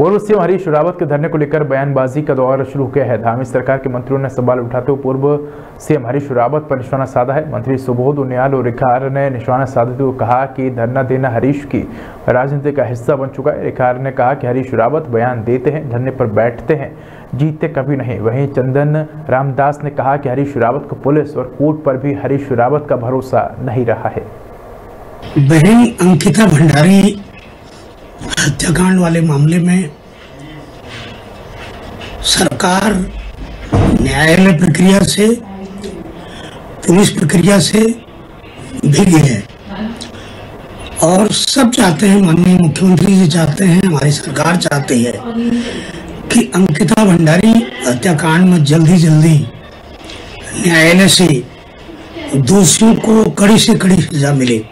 पूर्व सीएम हरीश रावत के धरने को लेकर बयानबाजी का दौर शुरू किया है। धामी सरकार के मंत्रियों ने सवाल उठाते हुए पूर्व सीएम हरीश रावत पर निशाना साधा है। मंत्री सुबोध उनियाल और रिखार ने निशाना साधते हुए कहा कि धरना देना हरीश की राजनीति का हिस्सा बन चुका है। रिखार ने कहा कि हरीश रावत बयान देते हैं, धरने पर बैठते हैं, जीतते कभी नहीं। वहीं चंदन रामदास ने कहा कि हरीश रावत को पुलिस और कोर्ट पर भी हरीश रावत का भरोसा नहीं रहा है। बहन अंकिता भंडारी हत्याकांड वाले मामले में सरकार न्यायालय प्रक्रिया से, पुलिस प्रक्रिया से भिगी है और सब चाहते हैं, माननीय मुख्यमंत्री जी चाहते हैं, हमारी सरकार चाहती है कि अंकिता भंडारी हत्याकांड में जल्दी जल्दी न्यायालय से दोषियों को कड़ी से कड़ी सजा मिले।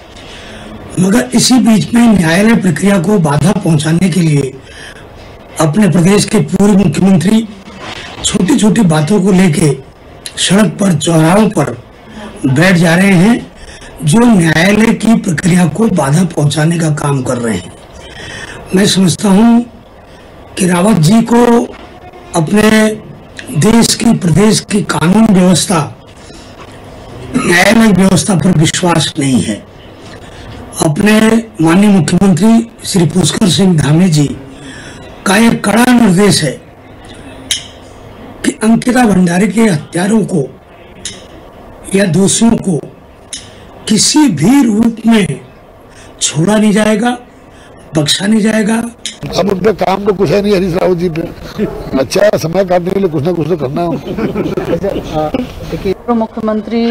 मगर इसी बीच में न्यायालय प्रक्रिया को बाधा पहुंचाने के लिए अपने प्रदेश के पूर्व मुख्यमंत्री छोटी छोटी बातों को लेके सड़क पर, चौराहों पर बैठ जा रहे हैं, जो न्यायालय की प्रक्रिया को बाधा पहुंचाने का काम कर रहे हैं। मैं समझता हूं कि रावत जी को अपने देश की, प्रदेश की कानून व्यवस्था, न्यायालय व्यवस्था पर विश्वास नहीं है। अपने माननीय मुख्यमंत्री श्री पुष्कर सिंह धामी जी का एक कड़ा निर्देश है कि अंकिता भंडारी के हत्यारों को या दोषियों को किसी भी रूप में छोड़ा नहीं जाएगा, बख्शा नहीं जाएगा। अब उनके काम तो कुछ है नहीं हरीश रावत जी पे, अच्छा समय काटने के लिए कुछ ना कुछ तो करना है। देखिए, मुख्यमंत्री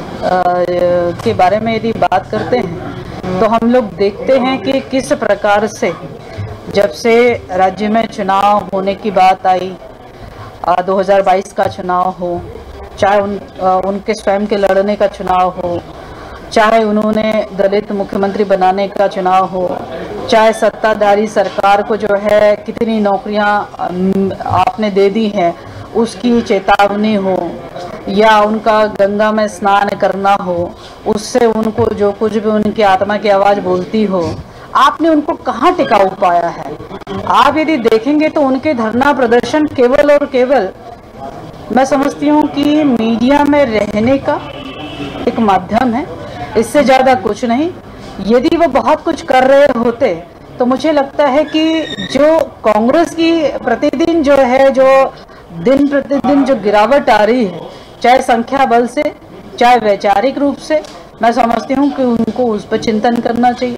के बारे में यदि बात करते हैं तो हम लोग देखते हैं कि किस प्रकार से जब से राज्य में चुनाव होने की बात आई, 2022 का चुनाव हो, चाहे उनके स्वयं के लड़ने का चुनाव हो, चाहे उन्होंने दलित मुख्यमंत्री बनाने का चुनाव हो, चाहे सत्ताधारी सरकार को जो है कितनी नौकरियां आपने दे दी हैं उसकी चेतावनी हो, या उनका गंगा में स्नान करना हो, उससे उनको जो कुछ भी उनकी आत्मा की आवाज़ बोलती हो, आपने उनको कहाँ टिकाऊ पाया है। आप यदि देखेंगे तो उनके धरना प्रदर्शन केवल और केवल मैं समझती हूँ कि मीडिया में रहने का एक माध्यम है, इससे ज़्यादा कुछ नहीं। यदि वो बहुत कुछ कर रहे होते तो मुझे लगता है कि जो कांग्रेस की प्रतिदिन जो है, जो दिन प्रतिदिन जो गिरावट आ रही है, चाहे संख्या बल से, चाहे वैचारिक रूप से, मैं समझती हूँ कि उनको उस पर चिंतन करना चाहिए।